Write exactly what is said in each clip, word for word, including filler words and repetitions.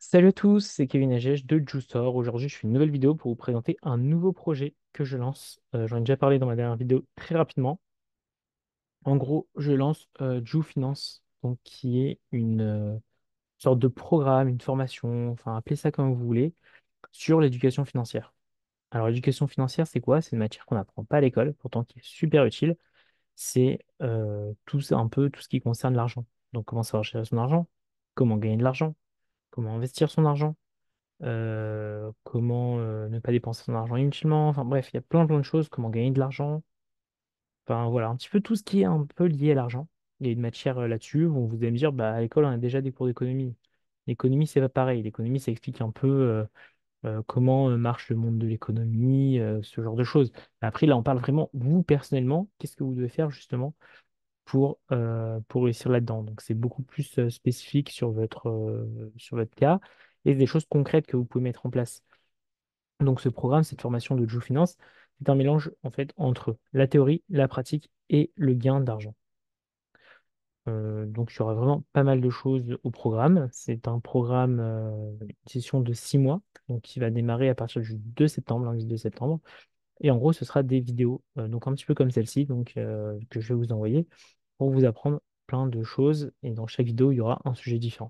Salut à tous, c'est Kevin Agech de Juiceur. Aujourd'hui, je fais une nouvelle vidéo pour vous présenter un nouveau projet que je lance. Euh, j'en ai déjà parlé dans ma dernière vidéo très rapidement. En gros, je lance euh, Ju Finance, donc qui est une euh, sorte de programme, une formation, enfin appelez ça comme vous voulez, sur l'éducation financière. Alors, l'éducation financière, c'est quoi? C'est une matière qu'on n'apprend pas à l'école, pourtant qui est super utile. C'est euh, tout ça- un peu tout ce qui concerne l'argent. Donc, comment savoir gérer son argent, comment gagner de l'argent, comment investir son argent, euh, comment euh, ne pas dépenser son argent inutilement. Enfin bref, il y a plein plein de choses, comment gagner de l'argent. Enfin voilà, un petit peu tout ce qui est un peu lié à l'argent. Il y a une matière euh, là-dessus où vous allez me dire, bah, à l'école, on a déjà des cours d'économie. L'économie, c'est pas pareil. L'économie, ça explique un peu euh, euh, comment euh, marche le monde de l'économie, euh, ce genre de choses. Après, là, on parle vraiment, vous, personnellement, qu'est-ce que vous devez faire justement pour, euh, pour réussir là-dedans. Donc, c'est beaucoup plus euh, spécifique sur votre, euh, sur votre cas et des choses concrètes que vous pouvez mettre en place. Donc ce programme, cette formation de Joe Finance, c'est un mélange en fait entre la théorie, la pratique et le gain d'argent. Euh, donc il y aura vraiment pas mal de choses au programme. C'est un programme, euh, une session de six mois, donc qui va démarrer à partir du deux septembre, lundi deux septembre. Et en gros, ce sera des vidéos, euh, donc un petit peu comme celle-ci, donc euh, que je vais vous envoyer pour vous apprendre plein de choses. Et dans chaque vidéo, il y aura un sujet différent.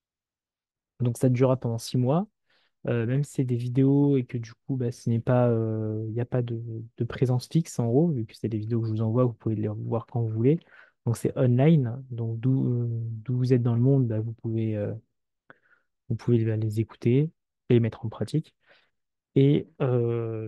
Donc ça durera pendant six mois. Euh, même si c'est des vidéos et que du coup, bah, ce n'est pas, euh, il n'y a pas de, de présence fixe en gros, vu que c'est des vidéos que je vous envoie, vous pouvez les voir quand vous voulez. Donc c'est online, donc d'où euh, d'où vous êtes dans le monde, bah, vous pouvez, euh, vous pouvez bah, les écouter et les mettre en pratique. Et euh,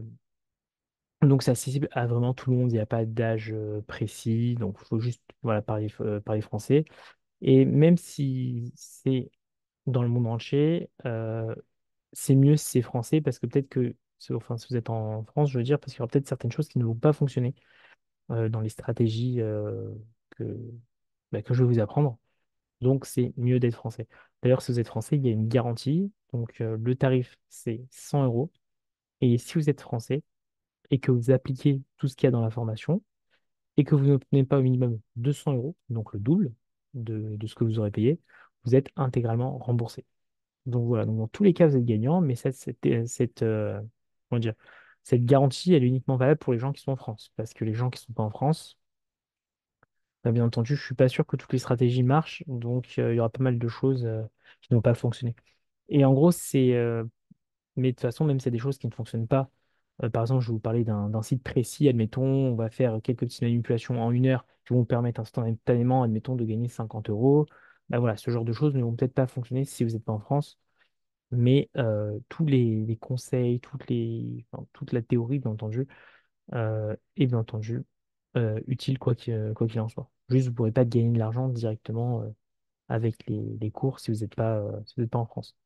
donc c'est accessible à vraiment tout le monde, il n'y a pas d'âge euh, précis, donc il faut juste voilà, parler, euh, parler français. Et même si c'est dans le monde entier, euh, c'est mieux si c'est français parce que peut-être que, si- enfin, si vous êtes en France, je veux dire, parce qu'il y aura peut-être certaines choses qui ne vont pas fonctionner euh, dans les stratégies euh, que, bah, que je vais vous apprendre. Donc, c'est mieux d'être français. D'ailleurs, si vous êtes français, il y a une garantie. Donc, euh, le tarif, c'est cent euros. Et si vous êtes français et que vous appliquez tout ce qu'il y a dans la formation et que vous n'obtenez pas au minimum deux cents euros, donc le double de, de ce que vous aurez payé, vous êtes intégralement remboursé. Donc voilà, donc dans tous les cas, vous êtes gagnant, mais cette, cette, euh, cette, euh, comment dire, cette garantie, elle est uniquement valable pour les gens qui sont en France. Parce que les gens qui ne sont pas en France, bah, bien entendu, je ne suis pas sûr que toutes les stratégies marchent, donc euh, il y aura pas mal de choses euh, qui n'ont pas fonctionné. Et en gros, c'est, euh, mais de toute façon, même si c'est des choses qui ne fonctionnent pas, euh, par exemple, je vais vous parler d'un d'un site précis, admettons, on va faire quelques petites manipulations en une heure qui vont vous permettre instantanément, admettons, de gagner cinquante euros. Bah voilà, ce genre de choses ne vont peut-être pas fonctionner si vous n'êtes pas en France. Mais euh, tous les, les conseils, toutes les, enfin, toute la théorie, bien entendu, euh, est bien entendu euh, utile quoi qu'il quoi qu'il en soit. Juste, vous ne pourrez pas gagner de l'argent directement euh, avec les, les cours si vous n'êtes pas, euh, si vous n'êtes pas en France.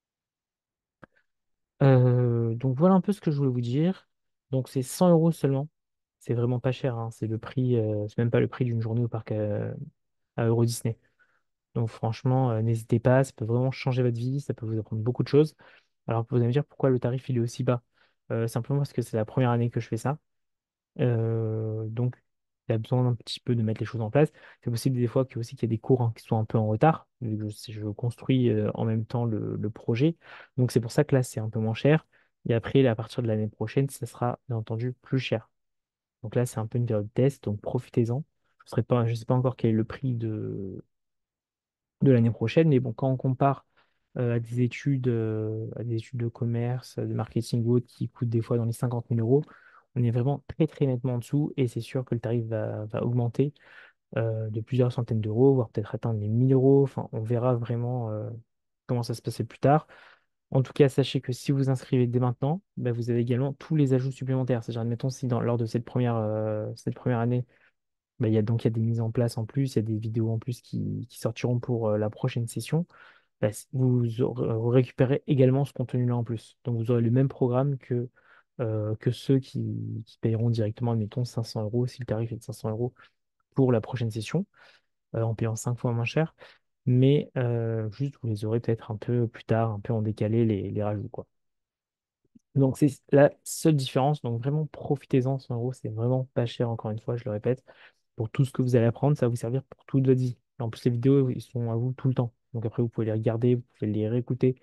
Euh, donc voilà un peu ce que je voulais vous dire. Donc c'est cent euros seulement. C'est vraiment pas cher, hein. C'est le prix, euh, c'est même pas le prix d'une journée au parc à, à Euro Disney. Donc franchement, euh, n'hésitez pas, ça peut vraiment changer votre vie, ça peut vous apprendre beaucoup de choses. Alors vous allez me dire pourquoi le tarif il est aussi bas. Euh, simplement parce que c'est la première année que je fais ça. Euh, donc il y a besoin un petit peu de mettre les choses en place. C'est possible des fois qu'il aussi qu'il y a des cours hein, qui sont un peu en retard, vu que je, je construis euh, en même temps le, le projet. Donc c'est pour ça que là c'est un peu moins cher. Et après, là, à partir de l'année prochaine, ça sera bien entendu plus cher. Donc là, c'est un peu une période de test, donc profitez-en. Je ne pas, je sais pas encore quel est le prix de, de l'année prochaine, mais bon, quand on compare euh, à des études, euh, à des études de commerce, de marketing ou autres qui coûtent des fois dans les cinquante mille euros, on est vraiment très très nettement en dessous et c'est sûr que le tarif va, va augmenter euh, de plusieurs centaines d'euros, voire peut-être atteindre les mille euros. Enfin, on verra vraiment euh, comment ça se passait plus tard. En tout cas, sachez que si vous inscrivez dès maintenant, bah, vous avez également tous les ajouts supplémentaires. C'est-à-dire, admettons, si dans, lors de cette première, euh, cette première année, bah, il y a donc il y a des mises en place en plus, il y a des vidéos en plus qui, qui sortiront pour euh, la prochaine session, bah, c- vous, aurez- vous récupérez également ce contenu-là en plus. Donc vous aurez le même programme que, euh, que ceux qui, qui payeront directement, admettons, cinq cents euros, si le tarif est de cinq cents euros pour la prochaine session, euh, en payant cinq fois moins cher. Mais euh, juste, vous les aurez peut-être un peu plus tard, un peu en décalé, les, les rajouts, quoi. Donc c'est la seule différence. Donc vraiment, profitez-en, cent euros, c'est vraiment pas cher, encore une fois, je le répète. Pour tout ce que vous allez apprendre, ça va vous servir pour toute votre vie. Et en plus, les vidéos, ils sont à vous tout le temps. Donc après, vous pouvez les regarder, vous pouvez les réécouter.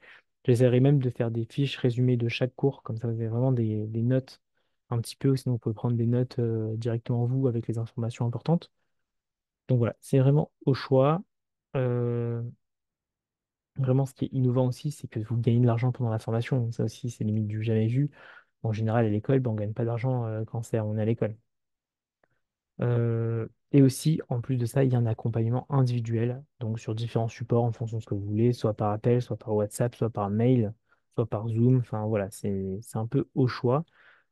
J'essaierai même de faire des fiches résumées de chaque cours, comme ça vous avez vraiment des, des notes un petit peu, sinon vous pouvez prendre des notes euh, directement vous avec les informations importantes. Donc voilà, c'est vraiment au choix. Euh, Vraiment, ce qui est innovant aussi, c'est que vous gagnez de l'argent pendant la formation. Ça aussi, c'est limite du jamais vu. En général, à l'école, ben, on ne gagne pas d'argent euh, quand c'est, on est à l'école. Euh, et aussi, en plus de ça, il y a un accompagnement individuel, donc sur différents supports en fonction de ce que vous voulez, soit par appel, soit par WhatsApp, soit par mail, soit par Zoom. Enfin voilà, c'est c'est un peu au choix.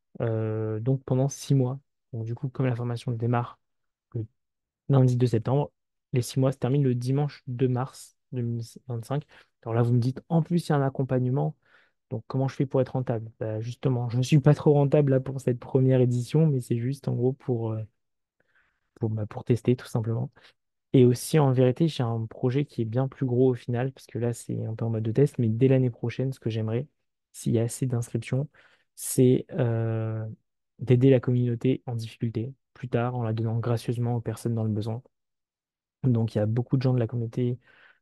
Euh, donc pendant six mois. Donc du coup, comme la formation démarre le lundi deux septembre, les six mois se terminent le dimanche deux mars deux mille vingt-cinq. Alors là, vous me dites, en plus, il y a un accompagnement. Donc comment je fais pour être rentable? Bah, justement, je ne suis pas trop rentable là pour cette première édition, mais c'est juste en gros pour, euh, pour, bah, pour tester tout simplement. Et aussi, en vérité, j'ai un projet qui est bien plus gros au final, parce que là, c'est un peu en mode de test, mais dès l'année prochaine, ce que j'aimerais, s'il y a assez d'inscriptions, c'est euh, d'aider la communauté en difficulté plus tard, en la donnant gracieusement aux personnes dans le besoin. Donc, il y a beaucoup de gens de la communauté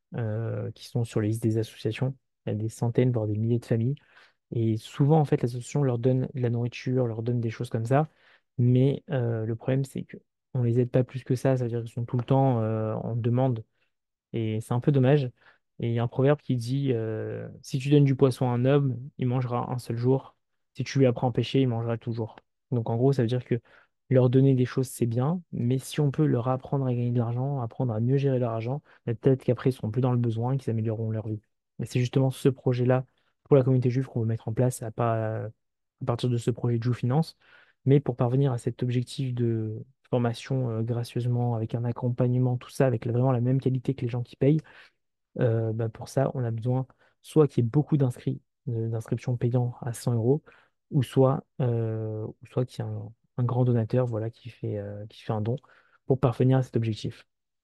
euh, qui sont sur les listes des associations. Il y a des centaines, voire des milliers de familles. Et souvent, en fait, l'association leur donne de la nourriture, leur donne des choses comme ça. Mais euh, le problème, c'est que on les aide pas plus que ça. Ça veut dire qu'ils sont tout le temps euh, en demande et c'est un peu dommage. Et il y a un proverbe qui dit euh, si tu donnes du poisson à un homme, il mangera un seul jour. Si tu lui apprends à pêcher, il mangera toujours. Donc en gros, ça veut dire que leur donner des choses, c'est bien, mais si on peut leur apprendre à gagner de l'argent, apprendre à mieux gérer leur argent, bah, peut-être qu'après, ils seront plus dans le besoin et qu'ils amélioreront leur vie. Et c'est justement ce projet-là pour la communauté juive qu'on veut mettre en place à, pas, à partir de ce projet de Jou Finance. Mais pour parvenir à cet objectif de formation euh, gracieusement, avec un accompagnement, tout ça, avec la- vraiment la même qualité que les gens qui payent, euh, bah, pour ça, on a besoin soit qu'il y ait beaucoup d'inscrits, euh, d'inscriptions payants à cent euros, ou soit, euh, ou soit qu'il y ait un, un grand donateur voilà, qui fait, euh, qui fait un don pour parvenir à cet objectif.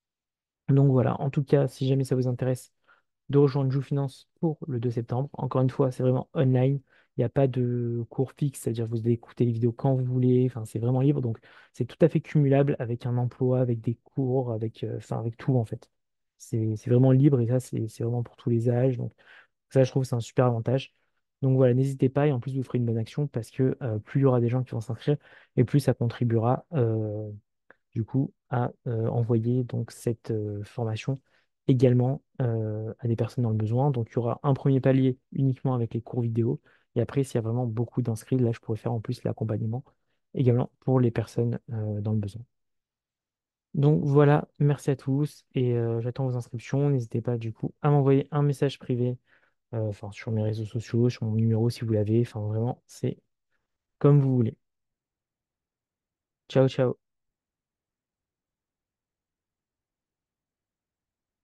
Donc voilà, en tout cas, si jamais ça vous intéresse, de rejoindre Jou Finance pour le deux septembre. Encore une fois, c'est vraiment online. Il n'y a pas de cours fixe, c'est-à-dire que vous allez écouter les vidéos quand vous voulez. Enfin, c'est vraiment libre. Donc, c'est tout à fait cumulable avec un emploi, avec des cours, avec, euh, enfin, avec tout en fait. C'est c'est vraiment libre et ça, c'est c'est vraiment pour tous les âges. Donc, ça, je trouve, c'est un super avantage. Donc voilà, n'hésitez pas et en plus, vous ferez une bonne action parce que euh, plus il y aura des gens qui vont s'inscrire et plus ça contribuera euh, du coup à euh, envoyer donc cette euh, formation également euh, à des personnes dans le besoin. Donc il y aura un premier palier uniquement avec les cours vidéo. Et après, s'il y a vraiment beaucoup d'inscrits, là, je pourrais faire en plus l'accompagnement également pour les personnes euh, dans le besoin. Donc voilà, merci à tous et euh, j'attends vos inscriptions. N'hésitez pas du coup à m'envoyer un message privé, euh, enfin sur mes réseaux sociaux, sur mon numéro si vous l'avez. Enfin vraiment, c'est comme vous voulez. Ciao, ciao.